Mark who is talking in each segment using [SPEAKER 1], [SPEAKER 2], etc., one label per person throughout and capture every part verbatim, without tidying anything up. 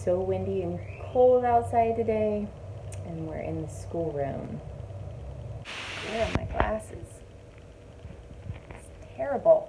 [SPEAKER 1] so windy and cold outside today, and we're in the schoolroom. Where are my glasses? It's terrible.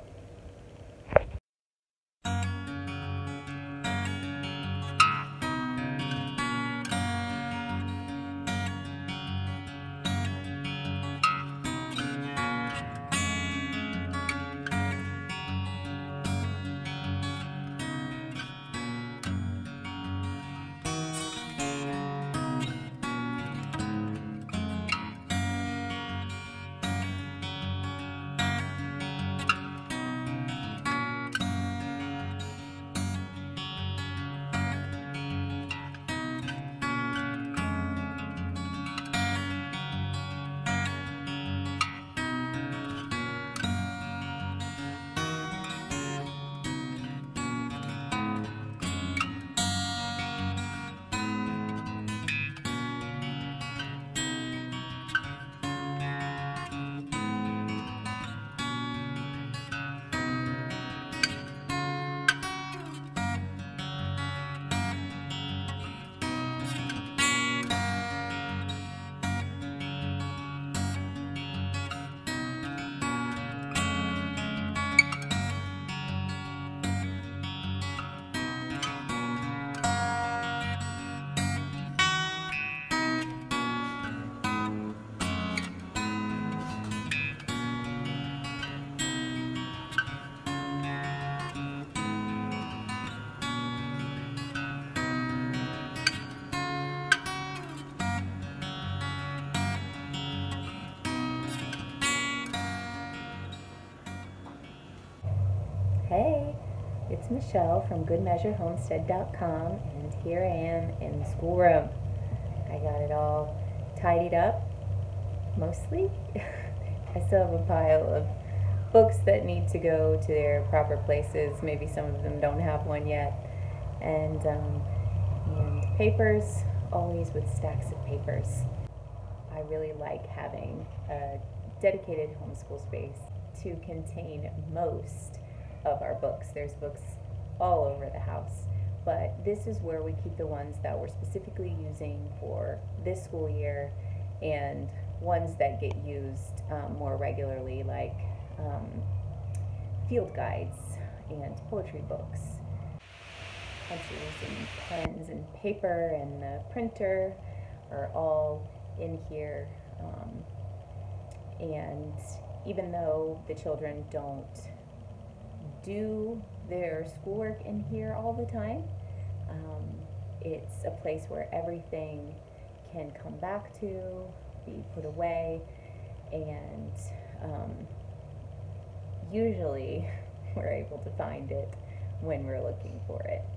[SPEAKER 1] Hey, it's Michelle from good measure homestead dot com, and here I am in the schoolroom. I got it all tidied up, mostly. I still have a pile of books that need to go to their proper places. Maybe some of them don't have one yet. And, um, and papers, always with stacks of papers. I really like having a dedicated homeschool space to contain most of our books. There's books all over the house, but this is where we keep the ones that we're specifically using for this school year, and ones that get used um, more regularly, like um, field guides and poetry books. Pencils and pens and paper and the printer are all in here, um, and even though the children don't do their schoolwork in here all the time, um, it's a place where everything can come back to, be put away, and um, usually we're able to find it when we're looking for it.